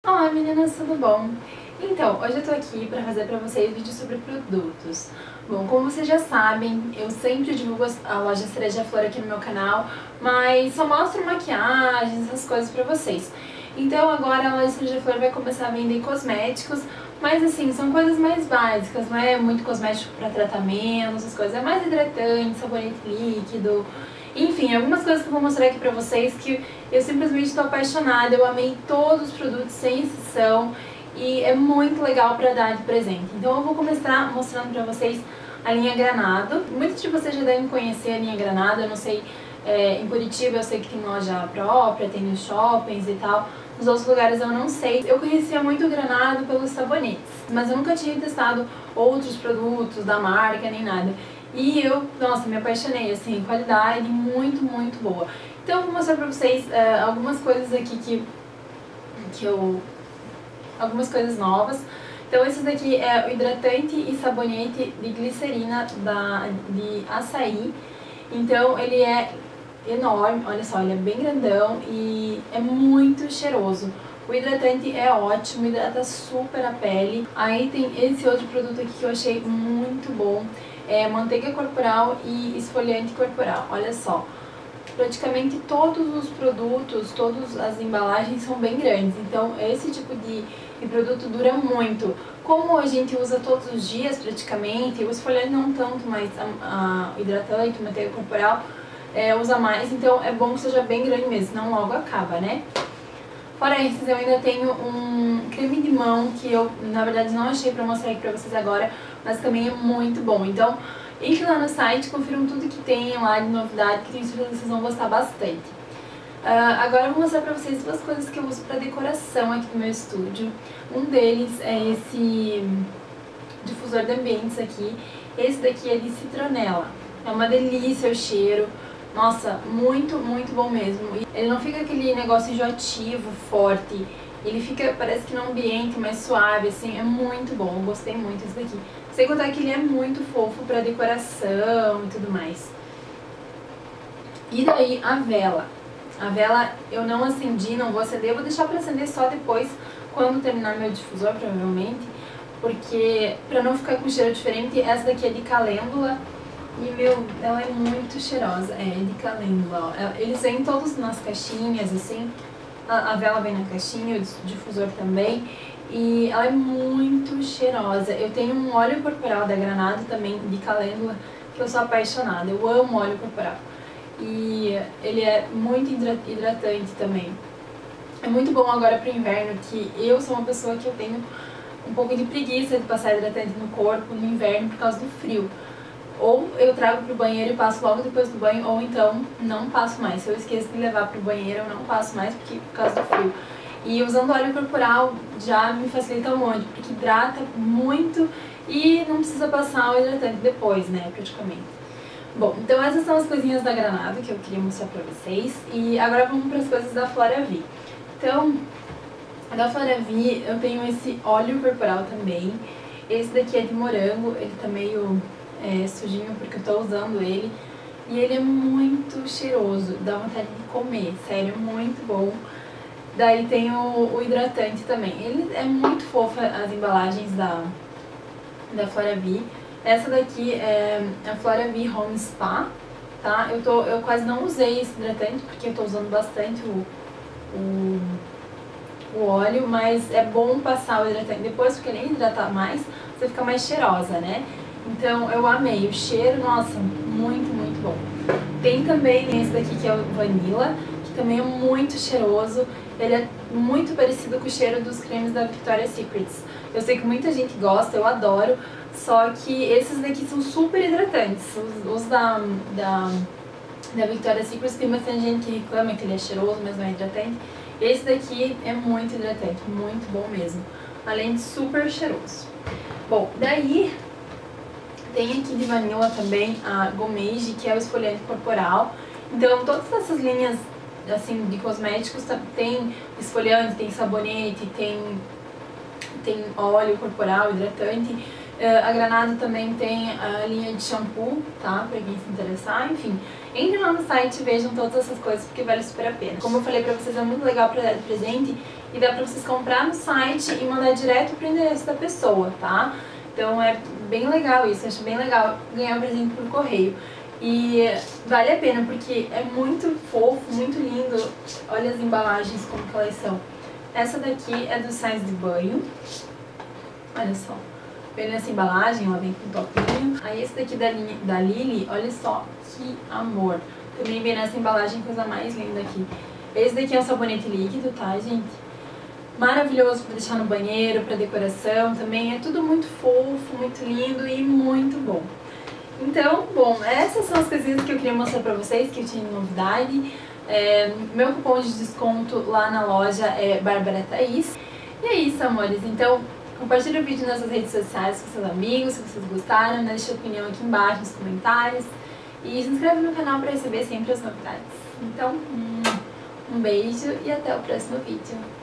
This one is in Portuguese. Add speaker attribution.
Speaker 1: Olá meninas, tudo bom? Então, hoje eu tô aqui pra fazer pra vocês vídeo sobre produtos. Bom, como vocês já sabem, eu sempre divulgo a loja Cereja Flor aqui no meu canal, mas só mostro maquiagens, essas coisas pra vocês. Então agora a loja Cereja Flor vai começar a vender cosméticos, mas assim, são coisas mais básicas, não é muito cosmético pra tratamento, essas coisas. É mais hidratante, sabonete líquido, enfim, algumas coisas que eu vou mostrar aqui pra vocês que eu simplesmente estou apaixonada, eu amei todos os produtos sem exceção e é muito legal pra dar de presente. Então eu vou começar mostrando pra vocês a linha Granado. Muitos de vocês já devem conhecer a linha Granado, eu não sei, em Curitiba eu sei que tem loja própria, tem nos shoppings e tal. Nos outros lugares eu não sei. Eu conhecia muito o Granado pelos sabonetes, mas eu nunca tinha testado outros produtos da marca nem nada. E eu, nossa, me apaixonei, assim, qualidade muito, muito boa. Então eu vou mostrar pra vocês algumas coisas aqui algumas coisas novas. Então esse daqui é o hidratante e sabonete de glicerina de açaí. Então ele é enorme, olha só, ele é bem grandão e é muito cheiroso. O hidratante é ótimo, hidrata super a pele. Aí tem esse outro produto aqui que eu achei muito bom. É manteiga corporal e esfoliante corporal. Olha só, praticamente todos os produtos, todas as embalagens são bem grandes. Então esse tipo de produto dura muito. Como a gente usa todos os dias praticamente, o esfoliante não tanto, mas a hidratante, manteiga corporal usa mais. Então é bom que seja bem grande mesmo, senão logo acaba, né? Fora esses, eu ainda tenho um creme de mão que eu, na verdade, não achei pra mostrar aqui pra vocês agora, mas também é muito bom. Então, entre lá no site, confiram tudo que tem lá de novidade, que tenho certeza que vocês vão gostar bastante. Agora eu vou mostrar pra vocês duas coisas que eu uso pra decoração aqui no meu estúdio. Um deles é esse difusor de ambientes aqui. Esse daqui é de citronela. É uma delícia o cheiro. Nossa, muito, muito bom mesmo. Ele não fica aquele negócio enjoativo, forte. Ele fica, parece que num ambiente mais suave, assim, é muito bom. Eu gostei muito desse daqui. Sem contar que ele é muito fofo pra decoração e tudo mais. E daí a vela. A vela eu não acendi, não vou acender. Eu vou deixar pra acender só depois, quando terminar meu difusor, provavelmente. Porque, pra não ficar com cheiro diferente, essa daqui é de calêndula. E, meu, ela é muito cheirosa, é de calêndula, ó. Eles vêm todos nas caixinhas, assim, a vela vem na caixinha, o difusor também, e ela é muito cheirosa. Eu tenho um óleo corporal da Granado também, de calêndula, que eu sou apaixonada, eu amo óleo corporal. E ele é muito hidratante também. É muito bom agora pro inverno, que eu sou uma pessoa que eu tenho um pouco de preguiça de passar hidratante no corpo no inverno por causa do frio. Ou eu trago pro banheiro e passo logo depois do banho, ou então não passo mais. Se eu esqueço de levar pro banheiro, eu não passo mais por causa do frio. E usando óleo corporal já me facilita um monte, porque hidrata muito e não precisa passar o hidratante depois, né, praticamente. Bom, então essas são as coisinhas da Granado que eu queria mostrar pra vocês. E agora vamos para as coisas da Floravie. Então, da Floravie eu tenho esse óleo corporal também. Esse daqui é de morango, ele tá meio sujinho porque eu tô usando ele. E ele é muito cheiroso, dá vontade de comer, sério, muito bom. Daí tem o hidratante também. Ele é muito fofo, as embalagens da Floravie. Essa daqui é a Floravie Home Spa, tá? Eu quase não usei esse hidratante porque eu tô usando bastante o óleo, mas é bom passar o hidratante depois, porque além de hidratar mais, você fica mais cheirosa, né? Então eu amei, o cheiro, nossa, muito, muito bom. Tem também esse daqui que é o Vanilla, que também é muito cheiroso. Ele é muito parecido com o cheiro dos cremes da Victoria's Secret. Eu sei que muita gente gosta, eu adoro, só que esses daqui são super hidratantes. Os da Victoria's Secret tem bastante gente que reclama que ele é cheiroso, mas não é hidratante. Esse daqui é muito hidratante, muito bom mesmo, além de super cheiroso. Bom, daí tem aqui de Vanilla também a Gourmet, que é o esfoliante corporal. Então todas essas linhas assim de cosméticos tem esfoliante, tem sabonete, tem óleo corporal, hidratante. A Granado também tem a linha de shampoo, tá? Pra quem se interessar, enfim. Entrem lá no site e vejam todas essas coisas porque vale super a pena. Como eu falei pra vocês, é muito legal pra dar de presente e dá pra vocês comprar no site e mandar direto pro endereço da pessoa, tá? Então é bem legal isso, eu acho bem legal ganhar um presente por correio. E vale a pena porque é muito fofo, muito lindo. Olha as embalagens como que elas são. Essa daqui é dos sais de banho. Olha só. Vem nessa embalagem, ela vem com topinho. Aí esse daqui da Lily, olha só que amor. Também vem nessa embalagem, coisa mais linda aqui. Esse daqui é um sabonete líquido, tá, gente? Maravilhoso pra deixar no banheiro, pra decoração também. É tudo muito fofo, muito lindo e muito bom. Então, bom, essas são as coisinhas que eu queria mostrar pra vocês, que eu tinha de novidade. Meu cupom de desconto lá na loja é Bárbara Thaís. E é isso, amores. Então, compartilhe o vídeo nas suas redes sociais com seus amigos, se vocês gostaram, deixe a opinião aqui embaixo nos comentários. E se inscreve no canal para receber sempre as novidades. Então, um beijo e até o próximo vídeo.